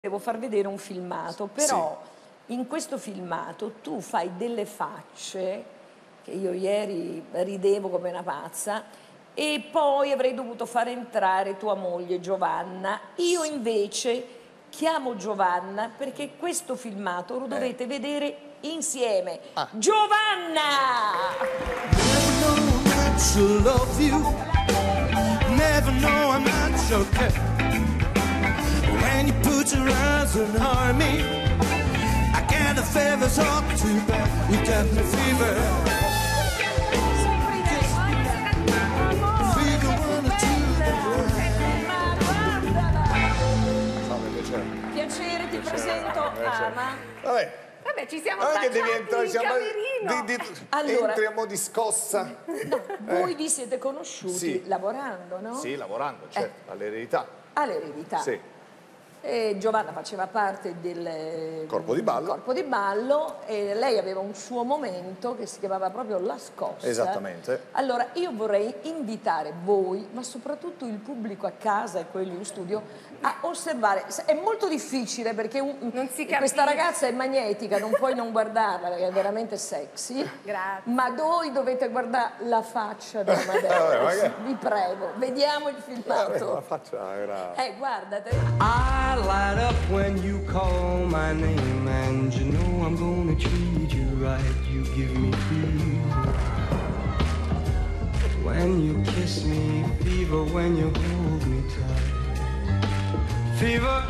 Devo far vedere un filmato, però in questo filmato tu fai delle facce che io ieri ridevo come una pazza e poi avrei dovuto far entrare tua moglie Giovanna. Io invece chiamo Giovanna perché questo filmato lo dovete vedere insieme. Giovanna! When you put your arms around me, I get the fever's up too bad. You got me fever. Fever wanna Piacere, ti presento Ama. Vabbè, ci siamo Anche baciati devi entrare, in camerino. Allora, entriamo di scossa. Voi vi siete conosciuti lavorando, no? Sì, lavorando, certo, all'eredità. All'eredità. Sì. E Giovanna faceva parte del Corpo di ballo. corpo di ballo e lei aveva un suo momento che si chiamava proprio La Scossa. Esattamente. Allora io vorrei invitare voi, ma soprattutto il pubblico a casa e quelli in studio, a osservare. È molto difficile perché Non si capisce. questa ragazza è magnetica, non puoi non guardarla perché è veramente sexy. Grazie. Ma voi dovete guardare la faccia di Amadeus, vi prego. Vediamo il filmato. La faccia era... Guardate. I light up when you call my name, and you know I'm gonna treat you right. You give me fever when you kiss me, fever when you hold me tight. Fever.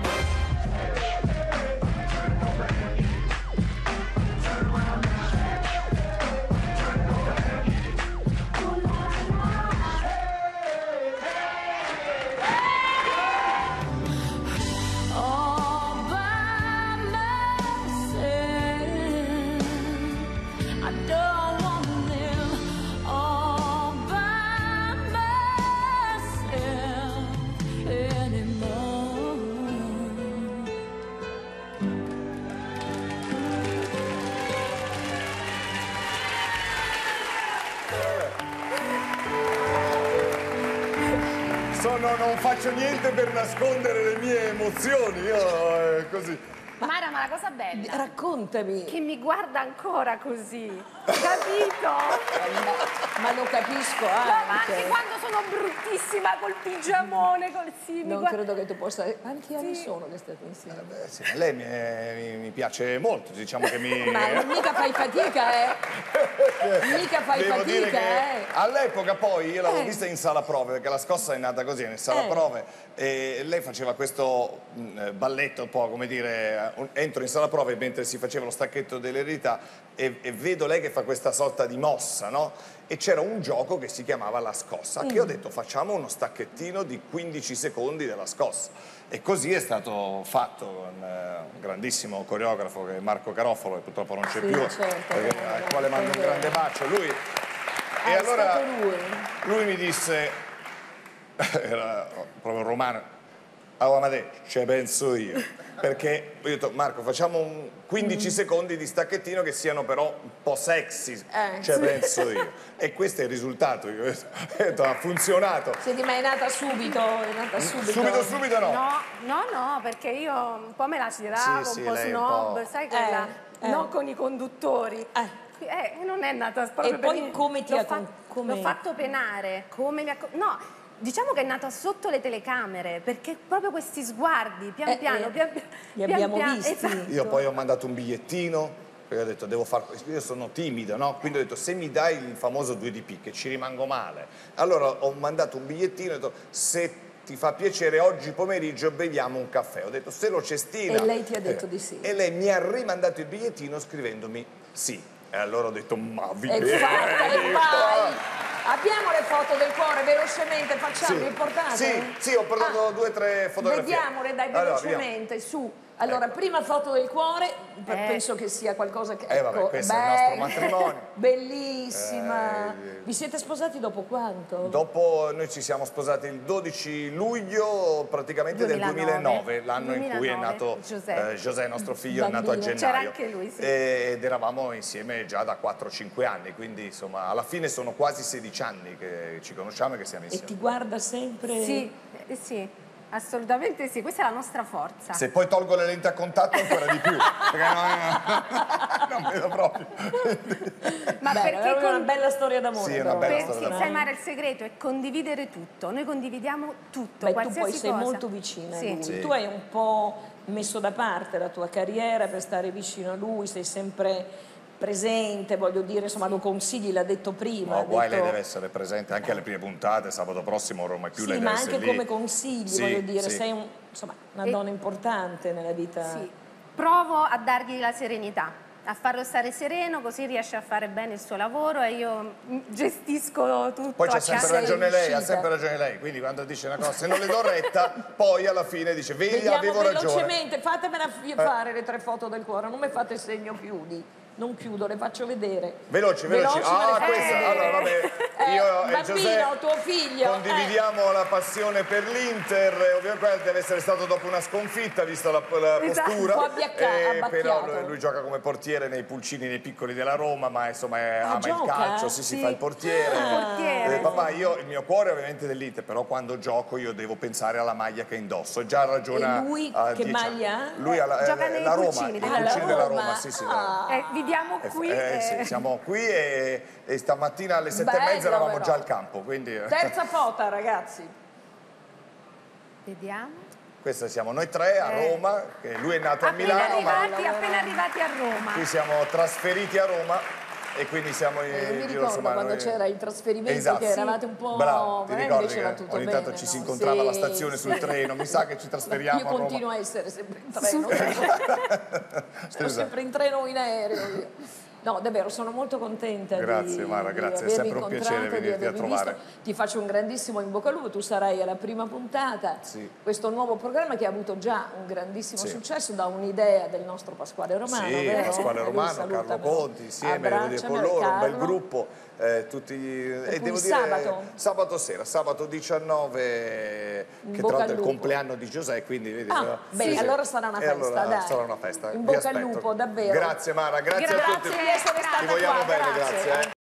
Non faccio niente per nascondere le mie emozioni, io così. Mara, ma la cosa bella Raccontami. che mi guarda ancora così, capito? Ma lo capisco Ma anche. anche quando sono bruttissima col pigiamone, col Non credo che tu possa... Quanti anni sono che state insieme? Sì, lei mi piace molto, diciamo che mi... Ma mica fai fatica, Mica fai Devo dire fatica, che all'epoca poi io l'avevo vista in sala prove, perché La Scossa è nata così, in sala prove, e lei faceva questo balletto un po', come dire, entro in sala prove mentre si faceva lo stacchetto dell'eredità e vedo lei che fa questa sorta di mossa, no? E c'era un gioco che si chiamava La Scossa, che ho detto facciamo uno stacchettino di 15 secondi della scossa. E così è stato fatto con un grandissimo coreografo che è Marco Carofalo, che purtroppo non c'è più, certo, al quale mando un grande bacio. Lui, e allora lui mi disse, era proprio romano, Amadeus, ci penso io, perché ho detto Marco facciamo un 15 secondi di stacchettino che siano però un po' sexy, ci penso io, e questo è il risultato. Io ho detto, ha funzionato. Senti, ma è nata subito? È nata subito? Subito no. No, perché io un po' me la giravo, Sì, un po' lei snob, un po'. sai quella, non con i conduttori. Non è nata proprio E poi per... come ti ha... L'ho fatto penare, come mi ha... No, diciamo che è nata sotto le telecamere, perché proprio questi sguardi, pian piano, li abbiamo visti. Esatto. Io poi ho mandato un bigliettino, perché ho detto devo fare questo, io sono timido, no? Quindi ho detto se mi dai il famoso 2DP che ci rimango male, allora ho mandato un bigliettino e ho detto se ti fa piacere oggi pomeriggio beviamo un caffè. Ho detto se lo cestina. E lei ti ha detto di sì. E lei mi ha rimandato il bigliettino scrivendomi sì. E allora ho detto ma vi E fatta, e vai! Abbiamo le foto del cuore, velocemente, facciamo, le portate? Sì, ho portato 2 o 3 fotografie. Vediamole, dai, velocemente, su. Allora, prima foto del cuore, penso che sia qualcosa che... vabbè, questo è il nostro matrimonio. Bellissima. Vi siete sposati dopo quanto? Dopo, noi ci siamo sposati il 12 luglio praticamente del 2009, l'anno in cui è nato José, nostro figlio, è nato a gennaio. C'era anche lui, sì. Ed eravamo insieme già da 4-5 anni, quindi insomma alla fine sono quasi 16 anni che ci conosciamo e che siamo insieme. E ti guarda sempre? Sì, sì. Assolutamente sì, questa è la nostra forza. Se poi tolgo le lenti a contatto ancora di più, perché non vedo proprio. Ma Beh, perché è una bella storia d'amore. Sì, è una però. bella per storia d'amore. Sai Mara, il segreto è condividere tutto. Noi condividiamo tutto, Beh, tu qualsiasi poi sei cosa. molto vicina a Sì. lui. Sì. Tu hai un po' messo da parte la tua carriera per stare vicino a lui, sei sempre presente, voglio dire, insomma, lo consigli, l'ha detto prima. No, ha guai, detto... lei deve essere presente anche alle prime puntate, sabato prossimo Roma è più, lei Sì, deve ma essere anche lì. come consigli, Sì, voglio dire, sì. sei insomma, una donna importante nella vita. Sì. Provo a dargli la serenità, a farlo stare sereno, così riesce a fare bene il suo lavoro e io gestisco tutto. Poi c'ha a sempre casa. ragione lei, ha riuscita. sempre ragione lei, quindi quando dice una cosa, se non le do retta, poi alla fine dice, vedi, Vediamo avevo ragione. velocemente, fatemela fare le 3 foto del cuore, non mi fate segno chiudi. Non chiudo, le faccio vedere. Veloci. me le Ah, faccio questa, vedere. allora vabbè, io e bambino, Giuseppe tuo figlio. condividiamo la passione per l'Inter, ovviamente deve essere stato dopo una sconfitta, visto la Esatto. postura. Un po' abbacchiato. Però lui gioca come portiere nei pulcini, nei piccoli della Roma, ma insomma ama il gioca? calcio, sì, Sì. fa il portiere. Portiere. Papà, il mio cuore è ovviamente dell'Inter, però quando gioco io devo pensare alla maglia che indosso. E già ragiona. E lui a che 10 maglia anni. ha? Lui ha Gioca nei la Roma, pulcini i della pulcini della Roma. Roma, sì. Vi diamo qui. Sì, siamo qui e stamattina alle 7:30 eravamo però. già al campo, quindi Terza foto, ragazzi. Vediamo. questa siamo noi tre a Roma, che lui è nato a Milano, ma Appena arrivati a Roma. qui siamo trasferiti a Roma e quindi siamo in Mi giro, ricordo insomma, quando noi- c'era il trasferimento Esatto. che eravate un po'... Bravo, ti ricordi invece che va tutto ogni bene, tanto ci si no? incontrava alla Sì, stazione sul sì. treno, mi sa che ci trasferiamo Io a Roma. continuo a essere sempre in treno. Sono Esatto. sempre in treno o in aereo. io. No, davvero, sono molto contenta Grazie, di, Mara, di grazie, è avervi sempre un piacere incontrata, di venirti a avervi trovare. visto. Ti faccio un grandissimo in bocca al lupo, tu sarai alla prima puntata. Sì. Questo nuovo programma che ha avuto già un grandissimo Sì. successo da un'idea del nostro Pasquale Romano, Sì, vero? Pasquale Lui Romano, salutamelo. Carlo Conti, insieme, devo dire, con Abbracciamelo, loro, un bel Carlo. gruppo, tutti, e cui devo sabato? sabato sera, sabato 19, In che bocca tra l'altro al è il lupo. compleanno di Giuseppe, quindi vedi. Ah, beh, allora sarà una E festa, allora dai. sarà una festa. In Vi bocca al aspetto. lupo, davvero. Grazie Mara, grazie a tutti. Grazie di essere stata Ti vogliamo qua, bene, grazie. grazie.